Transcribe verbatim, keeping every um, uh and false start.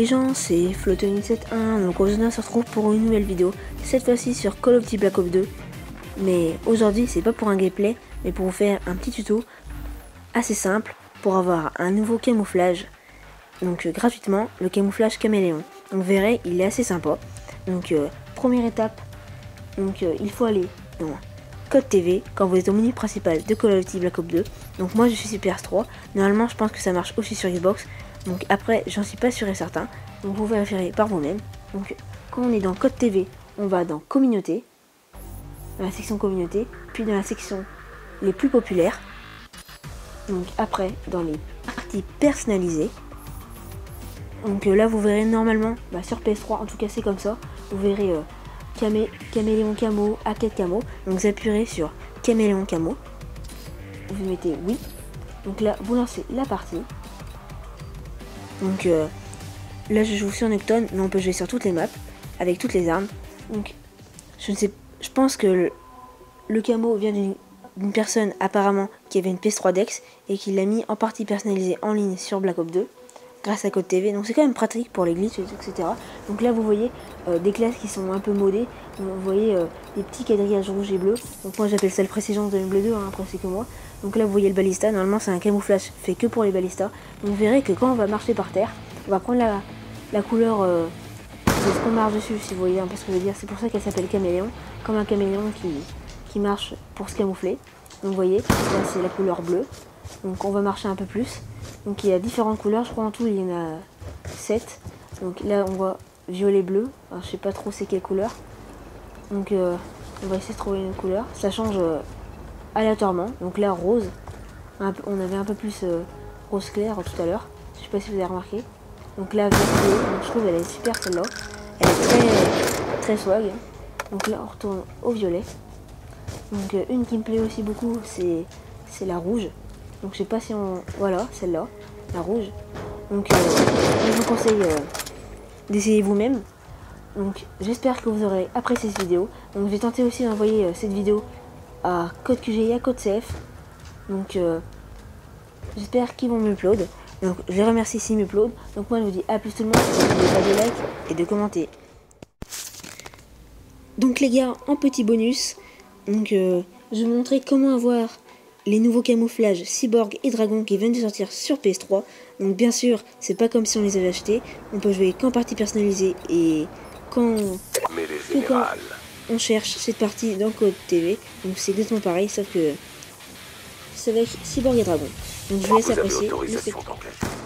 les gens, c'est Flottony sept un, donc aujourd'hui on se retrouve pour une nouvelle vidéo, cette fois-ci sur Call of Duty Black Ops deux. Mais aujourd'hui c'est pas pour un gameplay, mais pour vous faire un petit tuto assez simple pour avoir un nouveau camouflage. Donc euh, gratuitement, le camouflage caméléon. Donc vous verrez, il est assez sympa. Donc euh, première étape, donc euh, il faut aller dans Code T V quand vous êtes au menu principal de Call of Duty Black Ops deux. Donc moi je suis sur P S trois, normalement je pense que ça marche aussi sur Xbox. Donc après, j'en suis pas sûr et certain. Donc vous vérifierez par vous-même. Donc quand on est dans Code T V, on va dans Communauté, dans la section Communauté, puis dans la section les plus populaires. Donc après, dans les parties personnalisées. Donc euh, là, vous verrez normalement, bah, sur P S trois, en tout cas c'est comme ça. Vous verrez euh, camé Caméléon Camo, Arcade Camo. Donc vous appuyez sur Caméléon Camo. Vous mettez oui. Donc là, vous lancez la partie. Donc euh, là je joue sur Nocton, mais on peut jouer sur toutes les maps avec toutes les armes. Donc je ne sais, je pense que le, le camo vient d'une personne apparemment qui avait une P S trois Dex et qui l'a mis en partie personnalisée en ligne sur Black Ops deux grâce à Code T V. Donc c'est quand même pratique pour les glitches, et cetera. Donc là vous voyez euh, des classes qui sont un peu modées. Vous voyez euh, des petits quadrillages rouges et bleus. Donc moi j'appelle ça le précision de bleu deux, hein, après c'est que moi. Donc là vous voyez le balista, normalement c'est un camouflage fait que pour les balistas. Donc vous verrez que quand on va marcher par terre, on va prendre la, la couleur euh, de ce qu'on marche dessus, si vous voyez un peu ce que je veux dire. C'est pour ça qu'elle s'appelle caméléon, comme un caméléon qui, qui marche pour se camoufler. Donc vous voyez, là c'est la couleur bleue. Donc on va marcher un peu plus. Donc il y a différentes couleurs, je crois en tout il y en a sept. Donc là on voit violet bleu, alors je sais pas trop c'est quelle couleur. Donc euh, on va essayer de trouver une couleur, ça change euh, aléatoirement. Donc là rose, un peu, on avait un peu plus euh, rose clair tout à l'heure, je sais pas si vous avez remarqué. Donc là vert bleu, donc je trouve elle est super celle-là, elle est très, très swag. Donc là on retourne au violet. Donc euh, une qui me plaît aussi beaucoup c'est c'est la rouge. Donc je sais pas si on... Voilà, celle-là, la rouge. Donc euh, je vous conseille euh, d'essayer vous-même. Donc j'espère que vous aurez apprécié cette vidéo. Donc je vais tenter aussi d'envoyer euh, cette vidéo à Code Q G et à Code C F. Donc euh, j'espère qu'ils vont m'upload. Donc je les remercie s'ils m'upload. Donc moi je vous dis à plus tout le monde. N'oubliez pas de like et de commenter. Donc les gars, en petit bonus, donc euh, je vais vous montrer comment avoir les nouveaux camouflages Cyborg et Dragon qui viennent de sortir sur P S trois. Donc bien sûr, c'est pas comme si on les avait achetés. On peut jouer qu'en partie personnalisée et quand, que quand on cherche cette partie dans Code T V. Donc c'est exactement pareil, sauf que c'est avec Cyborg et Dragon. Donc je vous laisse apprécier le spectacle.